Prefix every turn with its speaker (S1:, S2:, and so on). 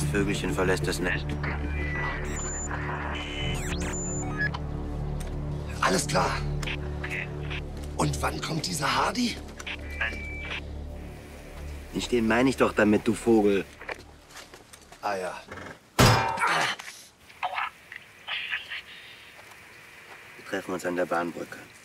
S1: Vögelchen verlässt das Nest.
S2: Alles klar. Und wann kommt dieser Hardy?
S1: Den meine ich doch damit, du Vogel.
S2: Ah ja.
S1: Wir treffen uns an der Bahnbrücke.